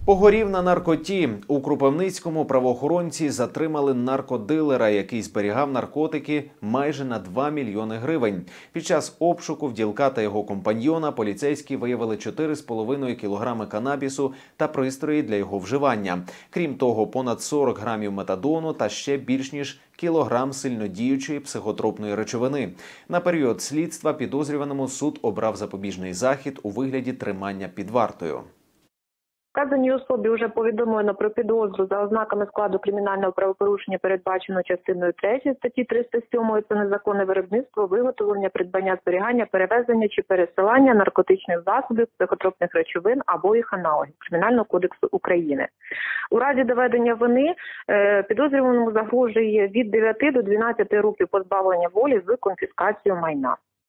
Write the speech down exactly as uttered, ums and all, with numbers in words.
Погорів на наркоті. У Кропивницькому правоохоронці затримали наркодилера, який зберігав наркотики майже на два мільйони гривень. Під час обшуку в ділка та його компаньйона поліцейські виявили чотири з половиною кілограми канабісу та пристрої для його вживання. Крім того, понад сорок грамів метадону та ще більш ніж кілограм сильнодіючої психотропної речовини. На період слідства підозрюваному суд обрав запобіжний захід у вигляді тримання під вартою. Вказаній особі вже повідомлено про підозру за ознаками складу кримінального правопорушення, передбаченого частиною третьою статті триста сьомої – це незаконне виробництво, виготовлення, придбання, зберігання, перевезення чи пересилання наркотичних засобів, психотропних речовин або їх аналогів Кримінального кодексу України. У разі доведення вини підозрюваному загрожує від дев'яти до дванадцяти років позбавлення волі з конфіскацією майна.